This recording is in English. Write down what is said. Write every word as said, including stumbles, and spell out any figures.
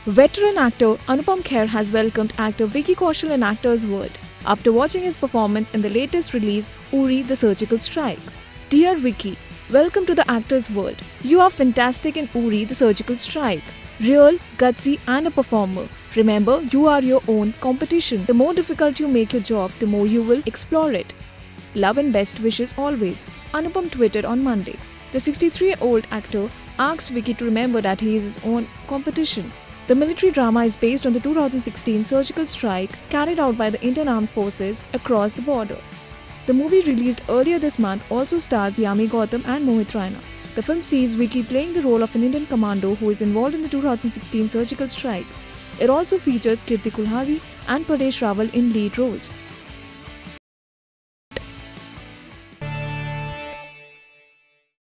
Veteran actor Anupam Kher has welcomed actor Vicky Kaushal in actor's world after watching his performance in the latest release, Uri the Surgical Strike. Dear Vicky, welcome to the actor's world. You are fantastic in Uri the Surgical Strike. Real, gutsy and a performer. Remember, you are your own competition. The more difficult you make your job, the more you will explore it. Love and best wishes always, Anupam tweeted on Monday. The sixty-three-year-old actor asked Vicky to remember that he is his own competition. The military drama is based on the two thousand sixteen surgical strike carried out by the Indian Armed Forces across the border. The movie released earlier this month also stars Yami Gautam and Mohit Raina. The film sees Vicky playing the role of an Indian commando who is involved in the two thousand sixteen surgical strikes. It also features Kirti Kulhari and Paresh Rawal in lead roles.